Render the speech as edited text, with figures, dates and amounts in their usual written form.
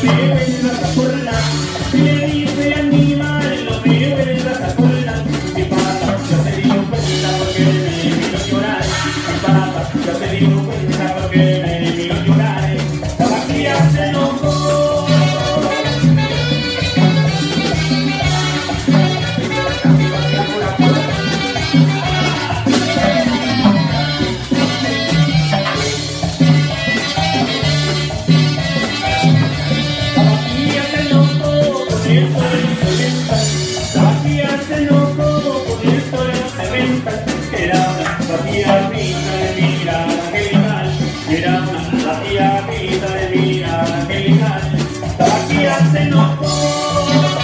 me vuelvas a acordar. Y le dice al animal, no me vuelvas a acordar. Mi papá ya se dio cuenta porque me vino a llorar. Mi papá ya se dio cuenta porque me vino a llorar. La vacía se enojó. La vacía se enojó con esto de los cementas. Era una vacía risa de mirada angelical. Era una vacía risa de mirada angelical. La vacía se enojó.